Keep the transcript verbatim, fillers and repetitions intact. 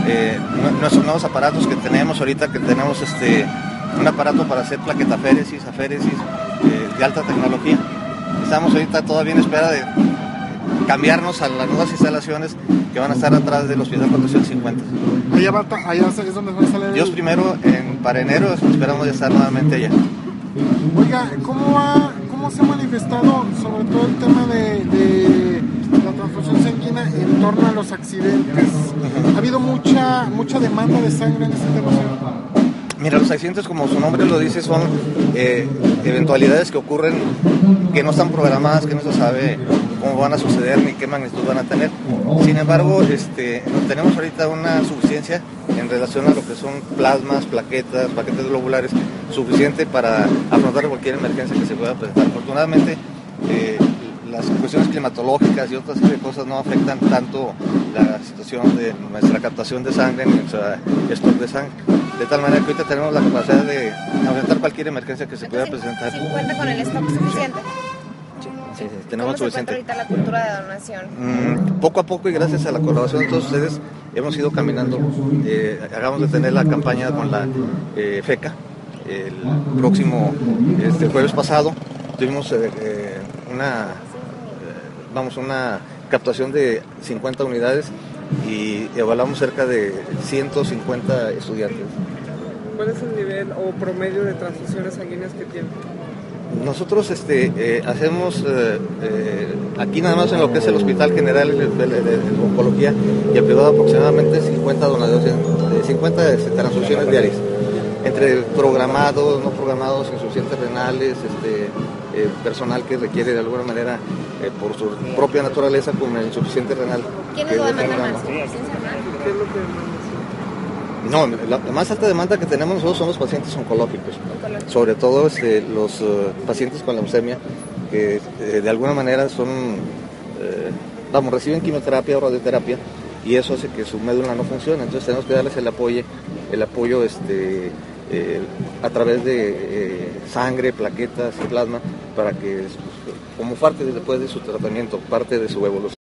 eh, nuestros nuevos aparatos que tenemos ahorita, que tenemos este, un aparato para hacer plaquetaféresis, aféresis eh, de alta tecnología. Estamos ahorita todavía en espera de cambiarnos a las nuevas instalaciones que van a estar atrás del Hospital cuatrocientos cincuenta. Allá, va, allá es donde va a salir. Dios primero, en, para enero esperamos ya estar nuevamente allá. Oiga, ¿cómo, va, ¿cómo se ha manifestado sobre todo el tema de, de la transfusión sanguínea en torno a los accidentes? ¿Ha habido mucha mucha demanda de sangre en este tema? Mira, los accidentes, como su nombre lo dice, son eh, eventualidades que ocurren que no están programadas, que no se sabe cómo van a suceder ni qué magnitud van a tener. Sin embargo, este, tenemos ahorita una suficiencia en relación a lo que son plasmas, plaquetas, paquetes globulares, suficiente para afrontar cualquier emergencia que se pueda presentar. Afortunadamente, eh, las cuestiones climatológicas y otras cosas no afectan tanto la situación de nuestra captación de sangre ni nuestra stock de sangre. De tal manera que ahorita tenemos la capacidad de afrontar cualquier emergencia que se pueda presentar. ¿Sí cuenta con el stock suficiente? Sí, sí, tenemos ¿Cómo suficiente. se encuentra ahorita la cultura de donación? Mm, poco a poco y gracias a la colaboración de todos ustedes hemos ido caminando. Eh, acabamos de tener la campaña con la eh, FECA el próximo este, jueves pasado. Tuvimos eh, eh, una, eh, vamos, una captación de cincuenta unidades y evaluamos cerca de ciento cincuenta estudiantes. ¿Cuál es el nivel o promedio de transfusiones sanguíneas que tienen? Nosotros este, eh, hacemos eh, eh, aquí nada más en lo que es el Hospital General de, de, de, de Oncología y el privado aproximadamente cincuenta donadores, eh, cincuenta este, transfusiones diarias, entre programados, no programados, insuficientes renales, este, eh, personal que requiere de alguna manera eh, por su propia naturaleza como el insuficiente renal. ¿Quiénes lo demandan más? ¿Insuficiencia renal? ¿Qué es lo que demandan? No, la, la más alta demanda que tenemos nosotros son los pacientes oncológicos, sobre todo este, los uh, pacientes con leucemia que eh, de alguna manera son, eh, vamos, reciben quimioterapia o radioterapia y eso hace que su médula no funcione, entonces tenemos que darles el apoyo, el apoyo este, eh, a través de eh, sangre, plaquetas y plasma para que, como parte de, después de su tratamiento, parte de su evolución.